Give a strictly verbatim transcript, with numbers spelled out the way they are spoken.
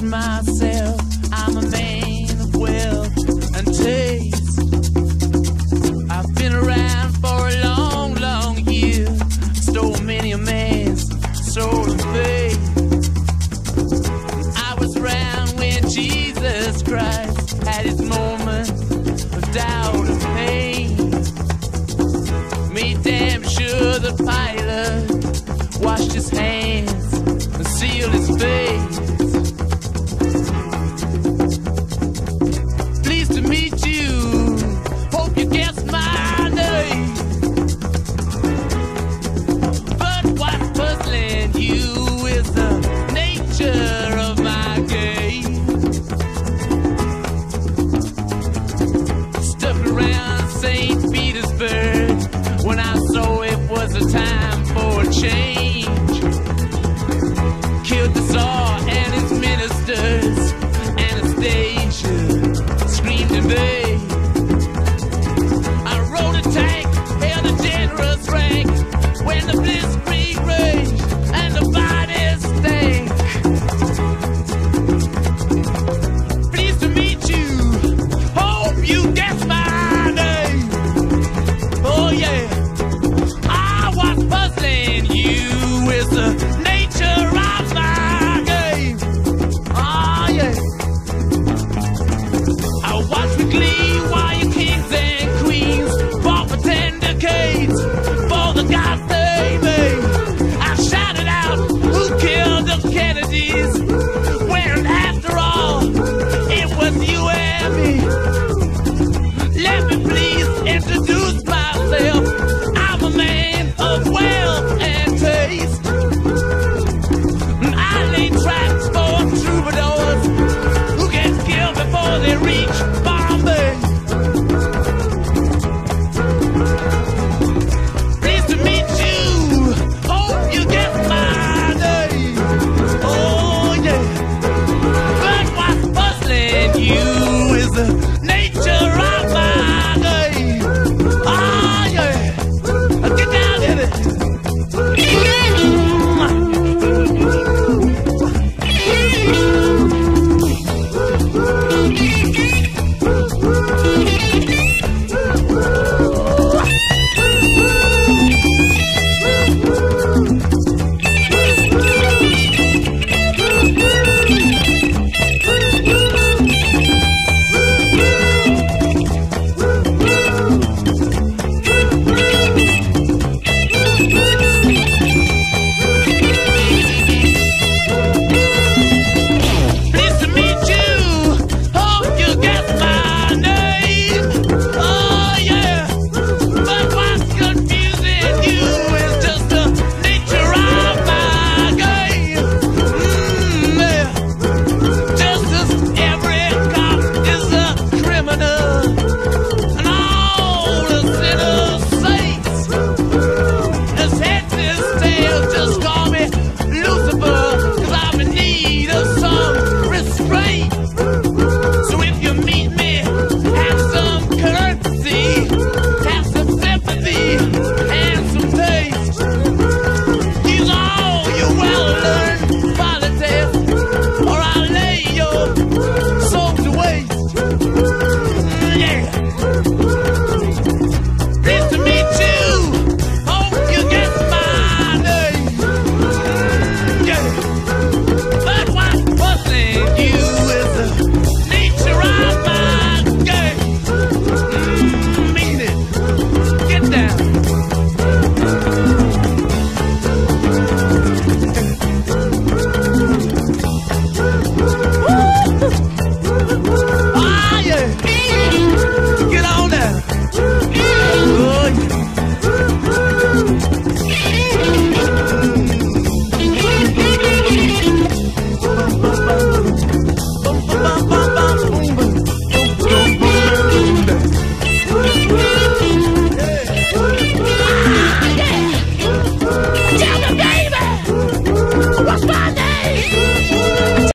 myself, I'm a man of wealth and taste. I've been around for a long, long year, stole many a man's soul and faith. I was around when Jesus Christ had his moment of doubt and pain. Made damn sure the pilot washed his hands and sealed his face. Pleased to meet you, hope you guessed my name. But what's puzzling you is the nature of my game. Stuck around Saint Petersburg when I saw it was a time for a change. Killed the Tsar and his ministers, Anastasia screamed in vain. I rode a tank, held a generous rank when the blitzkrieg raged and the bodies stank. Pleased to meet you, hope you guess my name. Oh yeah, I was puzzling you with the nature of my game. Oh yeah, I watched with glee while you kings and queens fought for ten decades for the gods they made. I shouted out, who killed the Kennedys? When after all, it was you and me. Let me please introduce my